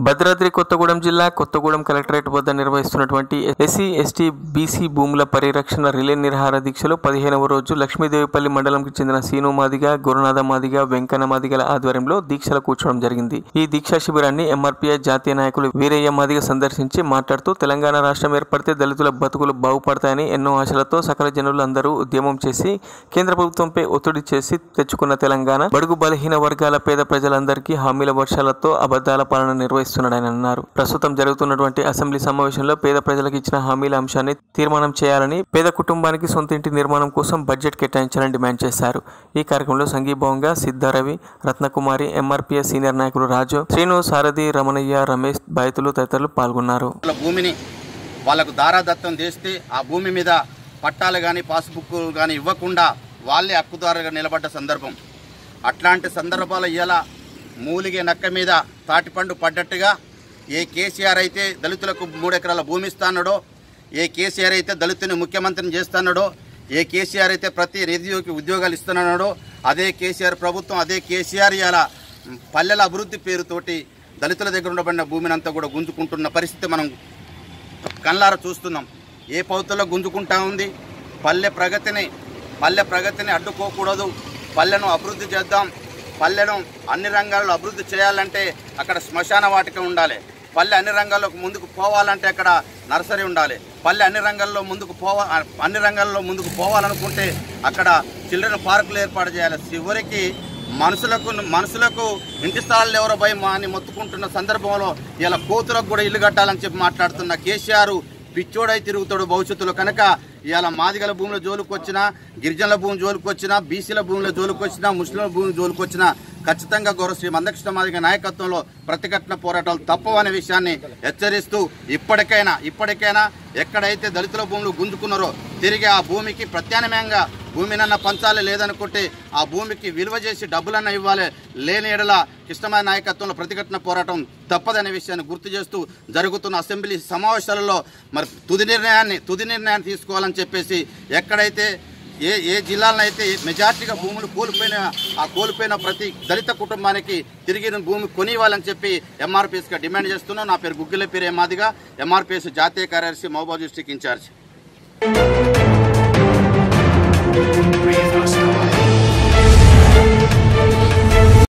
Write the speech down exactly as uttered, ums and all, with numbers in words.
భద్రాద్రి కొత్తగూడెం జిల్లా కొత్తగూడెం కలెక్టరేట్ వద్ద నిర్వహిస్తున్నటువంటి ఎస్సీ ఎస్టీ బీసీ భూముల పరిరక్షణ రిలే నిరాహార దీక్షలో పదిహేనవ రోజు లక్ష్మీదేవిపల్లి మండలంకి చెందిన సీను మాదిగ, గురునాథ మాదిగ, వెంకన్న మాదిగల ఆధ్వర్యంలో దీక్షలు కూర్చోవడం జరిగింది. ఈ దీక్షా శిబిరాన్ని ఎంఆర్పీఐ జాతీయ నాయకులు వీరయ్య మాదిగ సందర్శించి మాట్లాడుతూ తెలంగాణ రాష్ట్రం ఏర్పడితే దళితుల బతుకులు బాగుపడతాయని ఎన్నో ఆశలతో సకల జనులు అందరూ ఉద్యమం చేసి కేంద్ర ప్రభుత్వంపై ఒత్తిడి చేసి తెచ్చుకున్న తెలంగాణ బడుగు బలహీన వర్గాల పేద ప్రజలందరికీ హామీల వర్షాలతో అబద్ధాల పాలన నిర్వహిస్తున్నారు స్తున్నాడని అన్నారు. ప్రస్తుతం జరుగుతున్నటువంటి అసెంబ్లీ సమావేశంలో పేద ప్రజలకు ఇచ్చిన హామీల అంశాన్ని తీర్మానం చేయాలని, పేద కుటుంబానికి సొంత ఇంటి నిర్మాణం కోసం బడ్జెట్ కేటాయించాలని డిమాండ్ చేశారు. ఈ కార్యక్రమంలో సంఘీభావంగా సిద్ధారవి, రత్నకుమారి, ఎంఆర్పీఎస్ సీనియర్ నాయకులు రాజు, శ్రీను, సారథి, రమణయ్య, రమేష్, బాధితులు తదితరులు పాల్గొన్నారు. భూమిని వాళ్ళకు దారాదత్తం చేస్తే ఆ భూమి మీద పట్టాలు కానీ పాస్బుక్ కానీ ఇవ్వకుండా వాళ్ళే హక్కుదారుగా నిలబడ్డ సందర్భం. అట్లాంటి సందర్భాలు ఇలా మూలిగే నక్క మీద తాటిపండు పడ్డట్టుగా ఏ కేసీఆర్ అయితే దళితులకు మూడెకరాల భూమి ఇస్తానడో, ఏ కేసీఆర్ అయితే దళితుని ముఖ్యమంత్రిని చేస్తున్నాడో, ఏ కేసీఆర్ అయితే ప్రతి నిరుద్యోగికి ఉద్యోగాలు ఇస్తున్నాడో, అదే కేసీఆర్ ప్రభుత్వం, అదే కేసీఆర్ ఇలా పల్లెల అభివృద్ధి పేరుతోటి దళితుల దగ్గర ఉండబడిన భూమిని అంతా కూడా గుంజుకుంటున్న పరిస్థితి మనం కళ్ళారా చూస్తున్నాం. ఏ పౌతుల్లో గుంజుకుంటా ఉంది. పల్లె ప్రగతిని పల్లె ప్రగతిని అడ్డుకోకూడదు. పల్లెను అభివృద్ధి చేద్దాం. పల్లెను అన్ని రంగాల్లో అభివృద్ధి చేయాలంటే అక్కడ శ్మశాన వాటిక ఉండాలి. పల్లె అన్ని రంగాల్లో ముందుకు పోవాలంటే అక్కడ నర్సరీ ఉండాలి. పల్లె అన్ని రంగాల్లో ముందుకు పోవా అన్ని రంగాల్లో ముందుకు పోవాలనుకుంటే అక్కడ చిల్డ్రన్ పార్కులు ఏర్పాటు చేయాలి. చివరికి మనుషులకు మనుషులకు ఇంటి స్థలాలు ఎవరో భయం అని మొత్తుకుంటున్న సందర్భంలో ఇలా కోతులకు కూడా ఇల్లు కట్టాలని చెప్పి మాట్లాడుతున్న కేసీఆర్ పిచ్చోడై తిరుగుతాడు భవిష్యత్తులో. కనుక ఇవాళ మాదిగల భూముల జోలికి వచ్చినా, గిరిజనుల భూమి జోలికి వచ్చినా, బీసీల భూముల జోలికి వచ్చినా, ముస్లింల భూమి జోలికి వచ్చినా ఖచ్చితంగా గౌరవ శ్రీ మందకృష్ణ మాదిగ నాయకత్వంలో ప్రతిఘటన పోరాటాలు తప్పవనే విషయాన్ని హెచ్చరిస్తూ ఇప్పటికైనా ఇప్పటికైనా ఎక్కడైతే దళితుల భూములు గుంజుకున్నారో తిరిగి ఆ భూమికి ప్రత్యామ్నాయంగా భూమినన్నా పంచాలి, లేదనుకుంటే ఆ భూమికి విలువ చేసి డబ్బులన్నా ఇవ్వాలి. లేని ఎడల కృష్ణమాయ నాయకత్వంలో ప్రతిఘటన పోరాటం తప్పదనే విషయాన్ని గుర్తు చేస్తూ జరుగుతున్న అసెంబ్లీ సమావేశాలలో మరి తుది నిర్ణయాన్ని తుది నిర్ణయాన్ని తీసుకోవాలని చెప్పేసి ఎక్కడైతే ఏ ఏ జిల్లాలనైతే మెజార్టీగా భూములు కోల్పోయిన ఆ కోల్పోయిన ప్రతి దళిత కుటుంబానికి తిరిగి భూమి కొనివ్వాలని చెప్పి ఎంఆర్పీఎస్గా డిమాండ్ చేస్తున్నాం. నా పేరు గుగ్గిల పేరు మాదిగా, ఎంఆర్పీఎస్ జాతీయ కార్యదర్శి, మహబూబాబాద్ డిస్ట్రిక్ట్ ఇన్ఛార్జ్.